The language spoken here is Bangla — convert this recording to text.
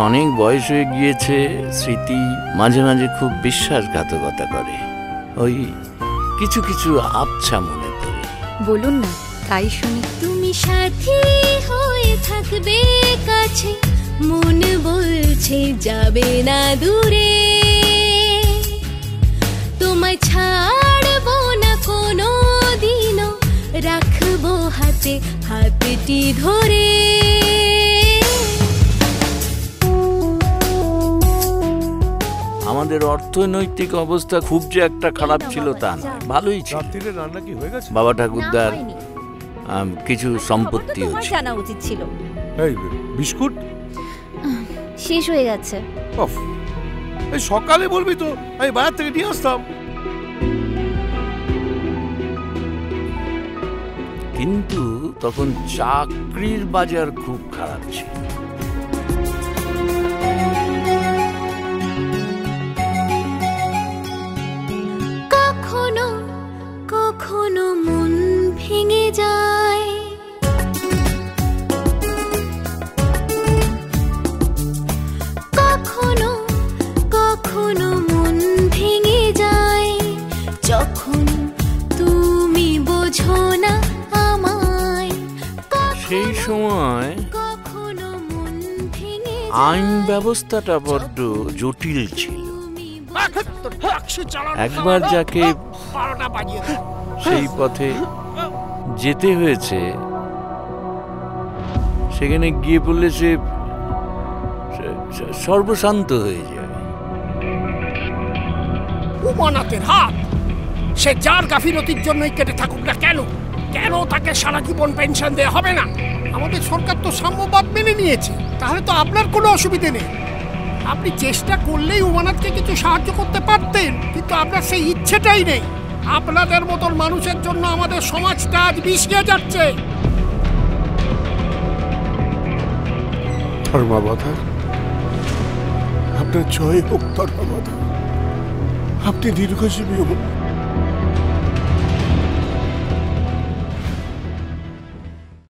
অনেক বয়স হয়ে গিয়েছে, স্মৃতি মাঝে মাঝে খুব বিশ্বাসঘাতকতা করে। ওই কিছু কিছু আবছা মনে পড়ে। বলুন না, তাই শুনি। তুমি সাথী হয়ে থাকবে কাছে, মন বলছে যাবে না দূরে। তোমায় ছাড়বো না কোনো দিনও, রাখবো হাতে হাতটি ধরে। আমাদের অর্থনৈতিক অবস্থা খুব যে একটা খারাপ ছিল তা না, ভালোই ছিল। রান্না কি হয়ে গেছে? বাবা ঠাকুরদার কিছু সম্পত্তি জানা উচিত ছিল। এই বিস্কুট শেষ হয়ে গেছে। এই সকালে বলবি তো, আমি বাজার থেকে নিয়ে আসতাম। কিন্তু তখন চাকরির বাজার খুব খারাপ ছিল। কখনো কখনো মন ভেঙে যায়, কখনো কখনো মন ভেঙে যায়, যখন তুমি বোঝো না আমায়। সেই সময় কখনো মন ভেঙে আইন ব্যবস্থাটা বড্ড জটিল ছিল। একবার যাকে সেই পথে যেতে হয়েছে, সেখানে গিয়ে পড়লে সে সর্বশান্ত হয়ে যাবে। উমানাথের হাত সে যার গাফিলতির জন্যই কেটে থাকুক না কেন, কেন তাকে সারা জীবন পেনশন দেওয়া হবে না? আমাদের সরকার তো সাম্যবাদ মেনে নিয়েছে, তাহলে তো আপনার কোনো অসুবিধে নেই। আপনি চেষ্টা করলেই উমানাথকে কিছু সাহায্য করতে পারতেন, কিন্তু আপনার সেই ইচ্ছেটাই নেই। আপনাদের মতন মানুষের জন্য আমাদের সমাজটা আজ বিষিয়ে যাচ্ছে। ধর্মাবতার, আপনার জয় হোক ধর্মাবতার, আপনি দীর্ঘজীবী হোক।